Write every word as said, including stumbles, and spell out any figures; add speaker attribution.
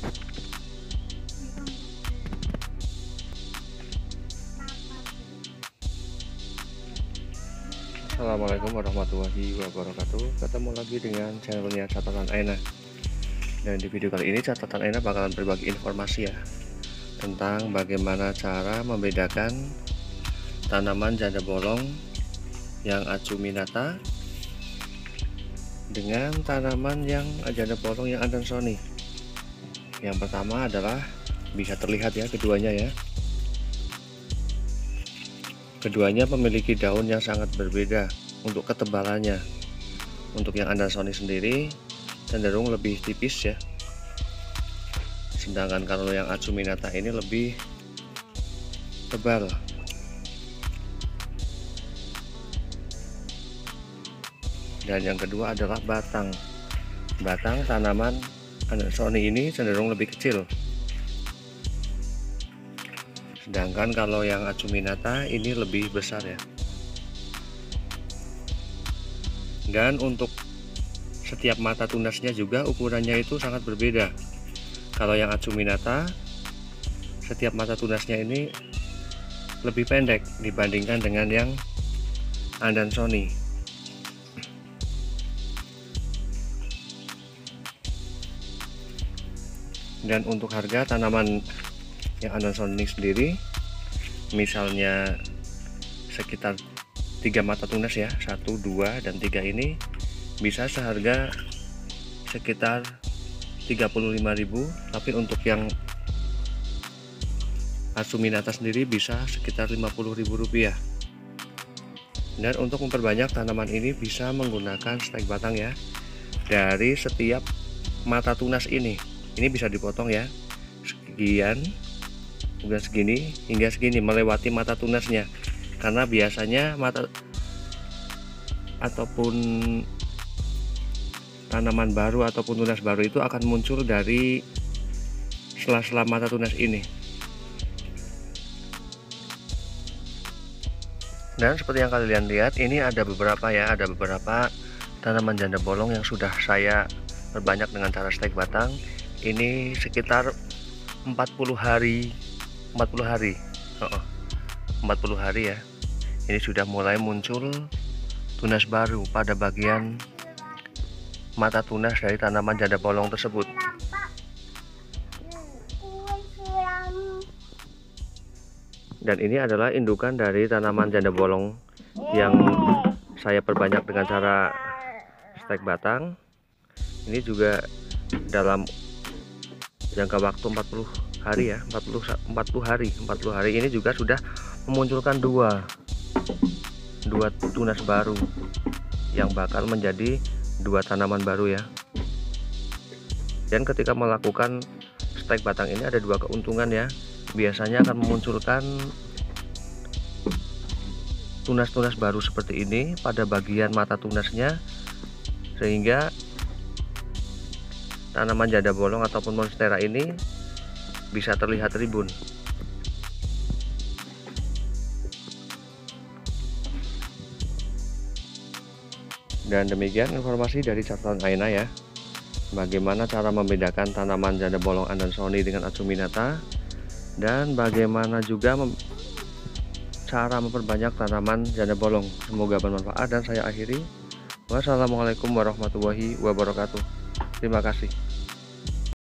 Speaker 1: Assalamualaikum warahmatullahi wabarakatuh. Ketemu lagi dengan channelnya Catatan Aina. Dan di video kali ini Catatan Aina bakalan berbagi informasi ya tentang bagaimana cara membedakan tanaman janda bolong yang Acuminata dengan tanaman yang janda bolong yang Adansonii. Yang pertama adalah bisa terlihat ya keduanya ya. Keduanya memiliki daun yang sangat berbeda untuk ketebalannya. Untuk yang Adansonii sendiri cenderung lebih tipis ya. Sedangkan kalau yang Acuminata ini lebih tebal. Dan yang kedua adalah batang. Batang tanaman Adansonii ini cenderung lebih kecil. Sedangkan kalau yang Acuminata ini lebih besar ya. Dan untuk setiap mata tunasnya juga ukurannya itu sangat berbeda. Kalau yang Acuminata setiap mata tunasnya ini lebih pendek dibandingkan dengan yang Adansonii. Dan untuk harga tanaman yang Adansonii sendiri, misalnya sekitar tiga mata tunas ya, satu, dua, dan tiga ini bisa seharga sekitar tiga puluh lima ribu. Tapi untuk yang Acuminata sendiri bisa sekitar lima puluh ribu rupiah. Dan untuk memperbanyak tanaman ini bisa menggunakan stek batang ya. Dari setiap mata tunas ini, ini bisa dipotong ya, sekian, kemudian segini hingga segini melewati mata tunasnya, karena biasanya mata ataupun tanaman baru ataupun tunas baru itu akan muncul dari sela-sela mata tunas ini. Dan seperti yang kalian lihat, ini ada beberapa ya, ada beberapa tanaman janda bolong yang sudah saya perbanyak dengan cara stek batang. Ini sekitar empat puluh hari empat puluh hari oh, empat puluh hari ya, ini sudah mulai muncul tunas baru pada bagian mata tunas dari tanaman janda bolong tersebut. Dan ini adalah indukan dari tanaman janda bolong yang saya perbanyak dengan cara stek batang. Ini juga dalam jangka waktu empat puluh hari ya, empat puluh empat puluh hari empat puluh hari ini juga sudah memunculkan dua dua tunas baru yang bakal menjadi dua tanaman baru ya. Dan ketika melakukan stek batang ini ada dua keuntungan ya. Biasanya akan memunculkan tunas-tunas baru seperti ini pada bagian mata tunasnya, sehingga tanaman janda bolong ataupun monstera ini bisa terlihat ribun. Dan demikian informasi dari Catatan Aina ya, bagaimana cara membedakan tanaman janda bolong Adansonii dengan Acuminata, dan bagaimana juga mem cara memperbanyak tanaman janda bolong. Semoga bermanfaat dan saya akhiri. Wassalamualaikum warahmatullahi wabarakatuh. Terima kasih.